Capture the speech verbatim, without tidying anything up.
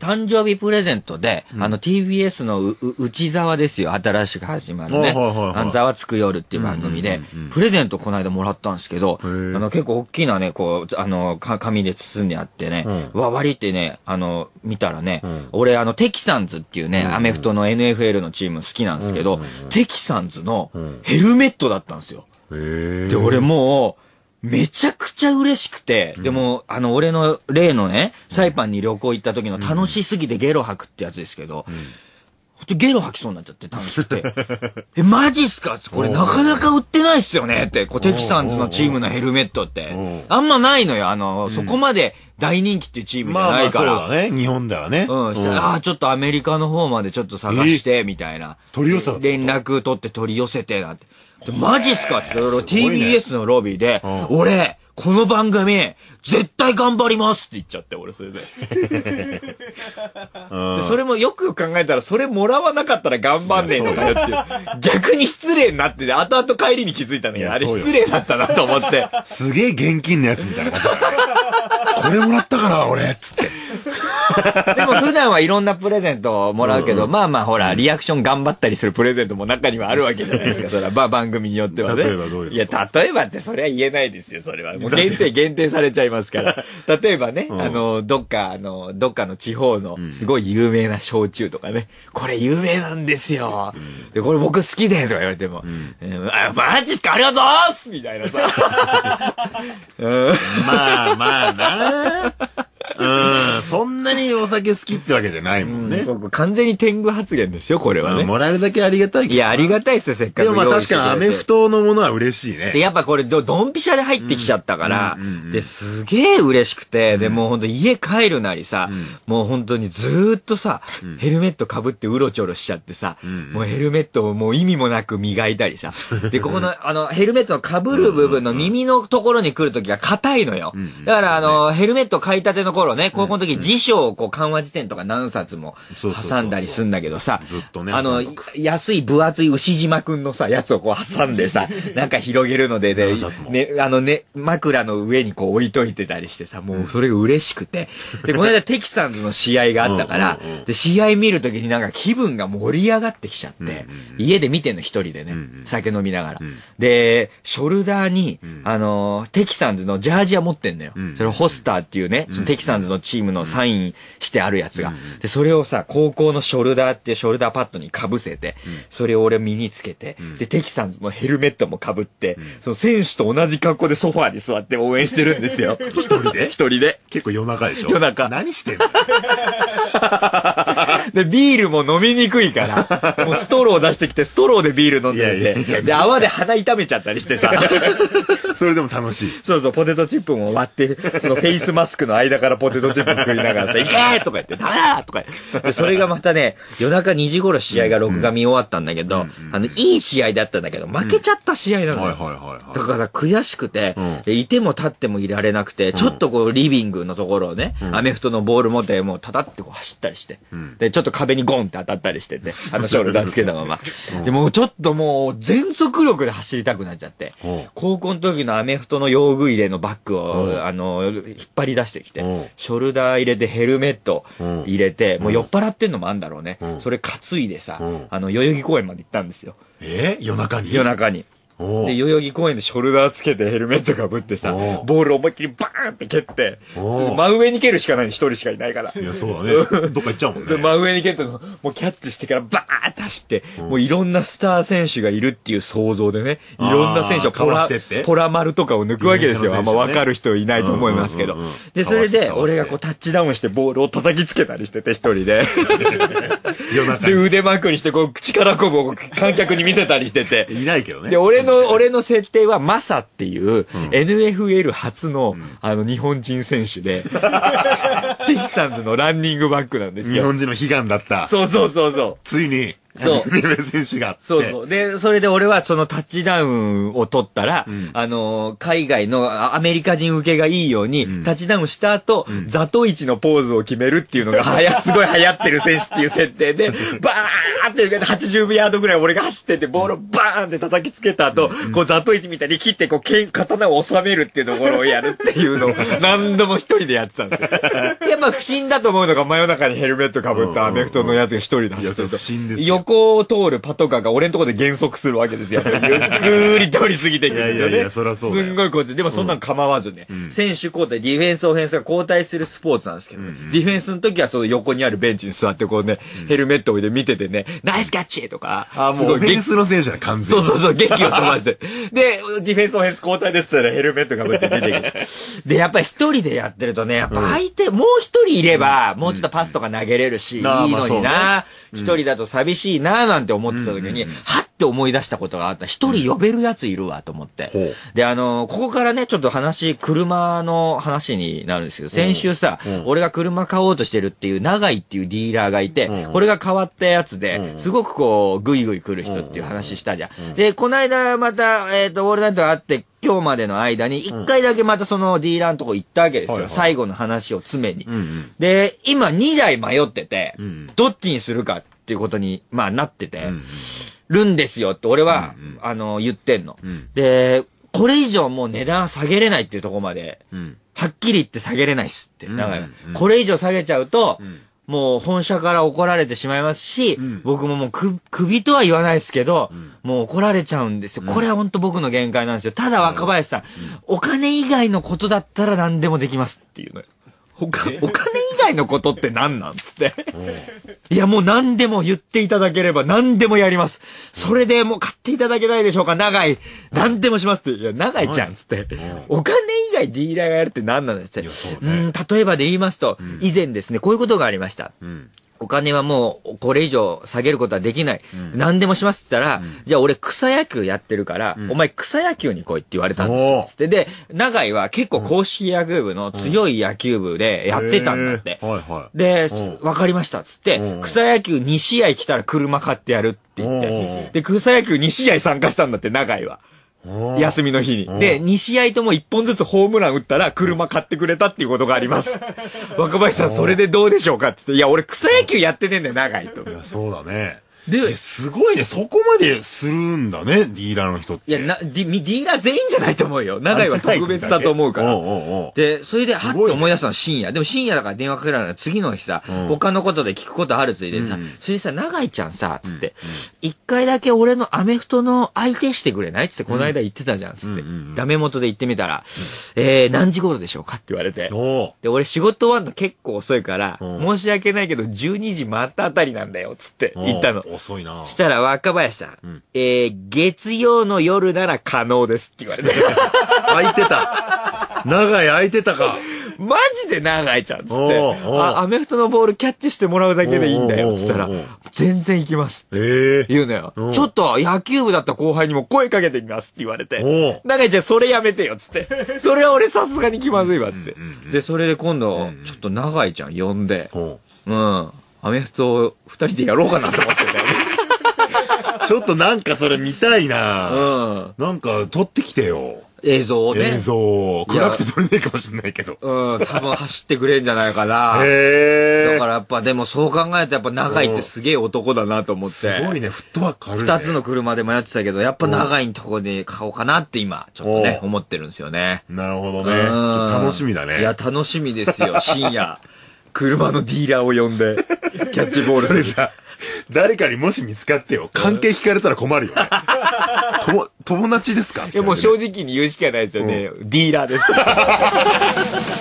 誕生日プレゼントで、うん、あの ティービーエス のう内沢ですよ、新しく始まるね。あのざわつく夜っていう番組で、プレゼントこの間もらったんですけど、あの結構大きなね、こう、あの、紙で包んであってね、うん、わ、割ってね、あの、見たらね、うん、俺あの、テキサンズっていうね、うん、アメフトの エヌエフエル のチーム好きなんですけど、うんうんうん、テキサンズのヘルメットだったんですよ。で、俺もう、めちゃくちゃ嬉しくて、うん、でも、あの、俺の例のね、サイパンに旅行行った時の楽しすぎてゲロ吐くってやつですけど、うん、ほんとゲロ吐きそうになっちゃって楽しくて。え、マジっすかこれなかなか売ってないっすよねって、こうテキサンズのチームのヘルメットって。あんまないのよ、あの、うん、そこまで大人気っていうチームじゃないから。 まあまあそうだね、日本ではね。 うん。うん、ああ、ちょっとアメリカの方までちょっと探して、みたいな。 取り寄せた連絡取って取り寄せて、なんて。マジっすかって言って、ティービーエス のロビーで、俺、この番組、絶対頑張りますって言っちゃって、俺、それで。でそれもよく考えたら、それもらわなかったら頑張んねえのかよって。逆に失礼になってて、後々帰りに気づいたんだけど、あれ失礼だったなと思って。 すげえ現金のやつみたいな感じだね。これもらったから、俺、つって。 でも普段はいろんなプレゼントをもらうけど、うんうん、まあまあほら、リアクション頑張ったりするプレゼントも中にはあるわけじゃないですか、それは。番組によってはね。 例えばどういうの？ いや、例えばってそれは言えないですよ、それは。もう限定、限定されちゃいますから。例えばね、うん、あの、どっか、あの、どっかの地方のすごい有名な焼酎とかね、これ有名なんですよ。うん、で、これ僕好きでとか言われても、うんえー、あ、マジっすかありがとうございますみたいなさ。 うん、まあまあなうん、そんなにお酒好きってわけじゃないもんね。 うん、完全に天狗発言ですよ、これはね。 もらえるだけありがたいけど。 いや、ありがたいですよ、せっかく。 でもまあ確かにアメフトのものは嬉しいね。 で、やっぱこれド、ドンピシャで入ってきちゃったから、うんうんうんうん、で、すげえ嬉しくて、うん、で、もうほんと家帰るなりさ、うん、もう本当にずーっとさ、うん、ヘルメット被ってうろちょろしちゃってさ、うんうん、もうヘルメットをもう意味もなく磨いたりさ、で、ここの、あの、ヘルメットの被る部分の耳のところに来るときが硬いのよ。うんうん、だからあの、ヘルメット買いたての頃ね、高校の時、辞書をこう漢和辞典とか何冊も挟んだりすんだけどさ、 ずっとね、 あの、安い分厚い牛島くんのさ、やつをこう挟んでさ、なんか広げるので、で、ね、あのね、枕の上にこう置いといてたりしてさ、もうそれが嬉しくて。で、この間テキサンズの試合があったから、うんうんうん、で、試合見るときになんか気分が盛り上がってきちゃって、うんうんうん、家で見てんの一人でね、うんうん、酒飲みながら、うん。で、ショルダーに、うん、あの、テキサンズのジャージは持ってんのよ。うんうん、それホスターっていうね、そのテキサンズのチームのサインしてあるやつが、うん、でそれをさ高校のショルダーってショルダーパッドにかぶせて、うん、それを俺身につけて、うん、でテキサンズのヘルメットもかぶって、うん、その選手と同じ格好でソファーに座って応援してるんですよ。 一人で一人で結構夜中でしょ。 夜中何してんのでビールも飲みにくいからもうストロー出してきてストローでビール飲んでて、いやいやいやで泡で鼻痛めちゃったりしてさそれでも楽しい。 そうそう、ポテトチップも割ってそのフェイスマスクの間からポテトチップ食いながらさ、いけーとか言って、ダメだとか言って。で、それがまたね、夜中にじ頃試合が録画見終わったんだけど、うんうん、あの、いい試合だったんだけど、負けちゃった試合なのよ。うんはいはいはいはい、だから悔しくて、うん、いても立ってもいられなくて、ちょっとこう、リビングのところをね、うん、アメフトのボール持って、もうたたってこう走ったりして、うん、で、ちょっと壁にゴンって当たったりしてて、あのショルダーつけたまま。うん、で、もうちょっともう、全速力で走りたくなっちゃって、うん、高校の時のアメフトの用具入れのバッグを、うん、あの、引っ張り出してきて、うん、ショルダー入れてヘルメット入れて、うん、もう酔っ払ってんのもあんだろうね。うん、それ担いでさ、うん、あの、代々木公園まで行ったんですよ。 えー、夜中に夜中に。で、代々木公園でショルダーつけてヘルメットかぶってさ、ボール思いっきりバーンって蹴って、真上に蹴るしかないの一人しかいないから。 いや、そうだね。どっか行っちゃうもんね。 真上に蹴って、もうキャッチしてからバーンって走って、もういろんなスター選手がいるっていう想像でね、いろんな選手をポラ、ポラマルとかを抜くわけですよ。あんま分かる人いないと思いますけど。で、それで、俺がこうタッチダウンしてボールを叩きつけたりしてて、一人で。で、腕まくりして、こう、力こぶを観客に見せたりしてて。 いないけどね。 で、俺の、俺の設定はマサっていう、うん、エヌエフエル 初の、うん、あの日本人選手で、テキサンズのランニングバックなんですよ。 日本人の悲願だった。 そうそうそうそう。 ついに。 そう。 ディフェンス選手があって。 そうそう。で、それで俺はそのタッチダウンを取ったら、うん、あの、海外のアメリカ人受けがいいように、うん、タッチダウンした後、うん、ザトイチのポーズを決めるっていうのが、はや、すごい流行ってる選手っていう設定で、バーンってはちじゅうヤードぐらい俺が走ってて、ボールをバーンって叩きつけた後、うん、こうザトイチみたいに切って、こう、刀を収めるっていうところをやるっていうのを、何度も一人でやってたんですよ。やっぱ不審だと思うのが、真夜中にヘルメット被ったアメフトのやつが一人で走ってると。 不審ですよ。 横を通るパトカーが俺のところで減速するわけですよ。ゆっくり通り過ぎていくんですよね。いやいやいや、そりゃそうだよ。すんごいこっち。でもそんなん構わずね、うん、選手交代、ディフェンス、オフェンスが交代するスポーツなんですけど、うんうん、ディフェンスの時はその横にあるベンチに座ってこうね、うん、ヘルメットを置いて見ててね、ナイスキャッチとか。 あ、もうオフェンスの選手は完全に。 そうそうそう、劇を飛ばして。で、ディフェンス、オフェンス交代ですったらヘルメットがぶって出てくる。で、やっぱり一人でやってるとね、やっぱ相手、うん、もう一人いれば、もうちょっとパスとか投げれるし、うん、いいのにな、一、まあね、人だと寂しいな、なんて思ってた時に、うんうんうん、はって思い出したことがあった。一人呼べるやついるわ、と思って。うん、で、あの、ここからね、ちょっと話、車の話になるんですけど、先週さ、うん、俺が車買おうとしてるっていう、長井っていうディーラーがいて、うん、これが変わったやつで、うん、すごくこう、ぐいぐい来る人っていう話したじゃん。うん、で、この間また、えっと、オールナイトがあって、今日までの間に、一回だけまたそのディーラーのとこ行ったわけですよ。うんはいはい、最後の話を詰めに。うんうん、で、今にだい迷ってて、うん、どっちにするかっていうことに、まあなってて、うんうん、るんですよって俺は、うんうん、あの、言ってんの、うん。で、これ以上もう値段下げれないっていうところまで、うん、はっきり言って下げれないっすって。だから、これ以上下げちゃうと、うん、もう本社から怒られてしまいますし、うん、僕ももうく、首とは言わないですけど、うん、もう怒られちゃうんですよ。これは本当僕の限界なんですよ。ただ若林さん、うん、お金以外のことだったら何でもできますっていうのよ。お金以外のことって何なんつって。いやもう何でも言っていただければ何でもやります。それでもう買っていただけないでしょうか長井。何でもしますって。いや長井ちゃんつって。お金以外ディーラーがやるって何なんですって。うん、例えばで言いますと、以前ですね、こういうことがありました。うんお金はもうこれ以上下げることはできない。うん、何でもしますって言ったら、うん、じゃあ俺草野球やってるから、うん、お前草野球に来いって言われたんですよ。つって。で、長井は結構公式野球部の強い野球部でやってたんだって。はいはい、で、わかりましたつって、草野球に試合来たら車買ってやるって言って。で、草野球に試合参加したんだって長井は。休みの日に。で、に試合ともいっぽんずつホームラン打ったら車買ってくれたっていうことがあります。若林さん、それでどうでしょうかって言って、いや、俺草野球やってねえんだよ、長いと。 いや、そうだね。で、すごいね、そこまでするんだね、ディーラーの人って。 いや、な、ディ、ディーラー全員じゃないと思うよ。長井は特別だと思うから。おうおうおうで、それで、はっと思い出したの深夜。でも深夜だから電話かけられない。次の日さ、うん、他のことで聞くことあるついでさ、うん、それでさ、長井ちゃんさ、つって、一、うん、回だけ俺のアメフトの相手してくれないつって、この間言ってたじゃん、つって。うん、ダメ元で言ってみたら、うん、えー、何時頃でしょうかって言われて。で、俺仕事終わるの結構遅いから、申し訳ないけど、じゅうにじ回ったあたりなんだよ、つって言ったの。 遅いな。 したら若林さん、うん、えー、月曜の夜なら可能ですって言われて。 空いてた。長井空いてたか。 マジで長井ちゃんっつって。あ、アメフトのボールキャッチしてもらうだけでいいんだよっつったら、全然行きますって。えー、言うのよ。ちょっと野球部だった後輩にも声かけてみますって言われて。長井ちゃんそれやめてよっつって。それは俺さすがに気まずいわっつって。で、それで今度、ちょっと長井ちゃん呼んで、うん。アメフトを二人でやろうかなと思ってたよね。 ちょっとなんかそれ見たいな。うん。なんか撮ってきてよ。 映像をね。 映像を。暗くて撮れないかもしれないけど。 うん。多分走ってくれんじゃないかな。へー。だからやっぱでもそう考えるとやっぱ長井ってすげえ男だなと思って。すごいね。フットワークあるね。 二つの車で迷ってたけど、やっぱ長井のとこで買おうかなって今、ちょっとね、思ってるんですよね。 なるほどね。楽しみだね。 いや、楽しみですよ。深夜。車のディーラーを呼んで、キャッチボールする。 それさ、誰かにもし見つかってよ、関係聞かれたら困るよね。とも、友達ですか？ いやもう正直に言うしかないですよね。ディーラーです。